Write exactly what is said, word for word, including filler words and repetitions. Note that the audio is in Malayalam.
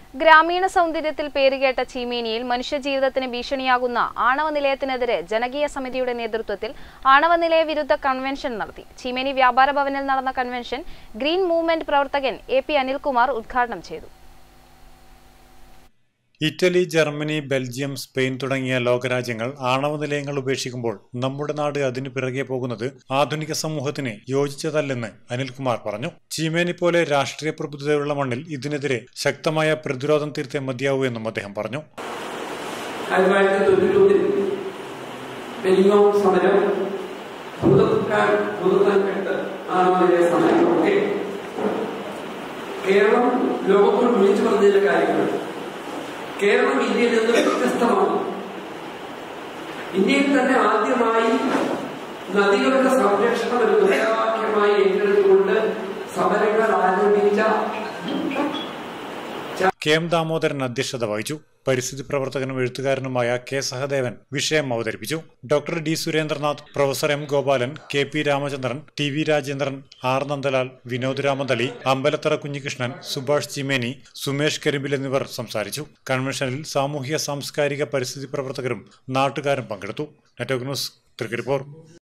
ഗ്രാമീണ സൗന്ദര്യത്തിൽ പേരുകേട്ട ചീമേനിയിൽ മനുഷ്യജീവിതത്തിന് ഭീഷണിയാകുന്ന ആണവ നിലയത്തിനെതിരെ ജനകീയ സമിതിയുടെ നേതൃത്വത്തിൽ ആണവ നിലയ വിരുദ്ധ കൺവെൻഷൻ നടത്തി. ചീമേനി വ്യാപാര ഭവനിൽ നടന്ന കൺവെൻഷൻ ഗ്രീൻ മൂവ്മെന്റ് പ്രവർത്തകൻ എ പി അനിൽകുമാർ ഉദ്ഘാടനം ചെയ്തു. ഇറ്റലി, ജർമ്മനി, ബെൽജിയം, സ്പെയിൻ തുടങ്ങിയ ലോകരാജ്യങ്ങൾ ആണവ നിലയങ്ങൾ ഉപേക്ഷിക്കുമ്പോൾ നമ്മുടെ നാട് അതിനു പിറകെ പോകുന്നത് ആധുനിക സമൂഹത്തിന് യോജിച്ചതല്ലെന്ന് അനിൽകുമാർ പറഞ്ഞു. ചീമേനി പോലെ രാഷ്ട്രീയ പ്രബുദ്ധതയുള്ള മണ്ണിൽ ഇതിനെതിരെ ശക്തമായ പ്രതിരോധം തീർത്തേ മതിയാവൂ എന്നും അദ്ദേഹം പറഞ്ഞു. കേരളം ലോകത്തോട് വിളിച്ചു പറഞ്ഞതിന്റെ കാര്യങ്ങൾ കേരളം ഇന്ത്യയിൽ നിന്ന് വ്യത്യസ്തമാണ്. ഇന്ത്യയിൽ തന്നെ ആദ്യമായി നദികളുടെ സംരക്ഷണം ഒരു മുദ്രാവാക്യമായി ഏറ്റെടുത്തുകൊണ്ട് സമരങ്ങൾ ആരംഭിച്ച കെ എം ദാമോദരൻ അധ്യക്ഷത വഹിച്ചു. പരിസ്ഥിതി പ്രവർത്തകനും എഴുത്തുകാരനുമായ കെ സഹദേവൻ വിഷയം അവതരിപ്പിച്ചു. Doctor D Surendranath, professor M Gopalan, K P Ramachandran, T V Rajendran, R Nandalal, Vinod Ramathali, Ambalathara Kunhikrishnan, Subhash Cheemeni, Sumesh Karimbil എന്നിവർ സംസാരിച്ചു. കൺവെൻഷനിൽ സാമൂഹ്യ സാംസ്കാരിക പരിസ്ഥിതി പ്രവർത്തകരും നാട്ടുകാരും പങ്കെടുത്തു. Network news Trikaripur.